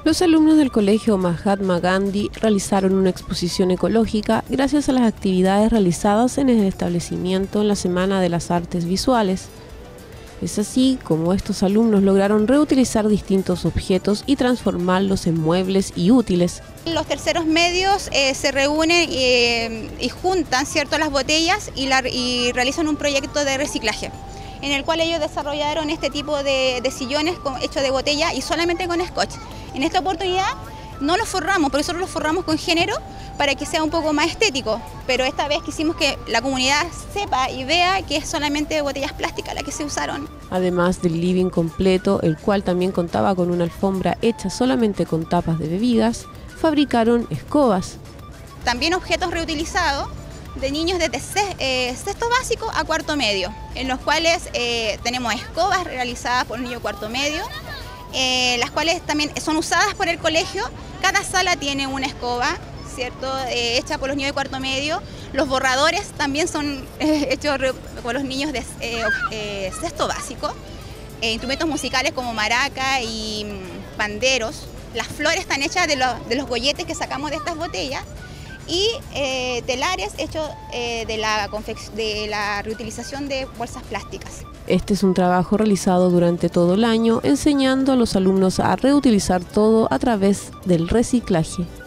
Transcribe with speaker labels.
Speaker 1: Los alumnos del Colegio Mahatma Gandhi realizaron una exposición ecológica gracias a las actividades realizadas en el establecimiento en la Semana de las Artes Visuales. Es así como estos alumnos lograron reutilizar distintos objetos y transformarlos en muebles y útiles.
Speaker 2: Los terceros medios se reúnen y juntan, ¿cierto?, las botellas y realizan un proyecto de reciclaje, en el cual ellos desarrollaron este tipo de sillones hechos de botella y solamente con scotch. En esta oportunidad no los forramos, por eso los forramos con género para que sea un poco más estético, pero esta vez quisimos que la comunidad sepa y vea que es solamente botellas plásticas las que se usaron.
Speaker 1: Además del living completo, el cual también contaba con una alfombra hecha solamente con tapas de bebidas, fabricaron escobas.
Speaker 2: También objetos reutilizados de niños desde sexto básico a cuarto medio, en los cuales tenemos escobas realizadas por niño cuarto medio, las cuales también son usadas por el colegio. Cada sala tiene una escoba, ¿cierto?, hecha por los niños de cuarto medio. Los borradores también son hechos por los niños de sexto básico. Instrumentos musicales como maraca y panderos. Las flores están hechas de los golletes que sacamos de estas botellas. Y telares hechos de la reutilización de bolsas plásticas.
Speaker 1: Este es un trabajo realizado durante todo el año, enseñando a los alumnos a reutilizar todo a través del reciclaje.